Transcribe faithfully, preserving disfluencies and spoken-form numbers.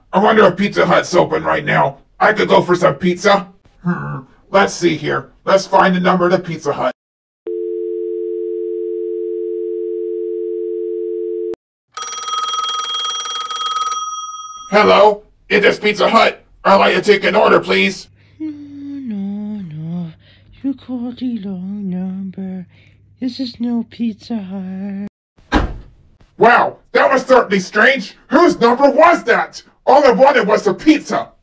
I wonder if Pizza Hut's open right now. I could go for some pizza. Hmm. Let's see here. Let's find the number to Pizza Hut. Hello? It is Pizza Hut. I'd like to take an order, please. No, no, no. You called the wrong number. This is no Pizza Hut. Wow, that was certainly strange. Whose number was that? All I wanted was some pizza.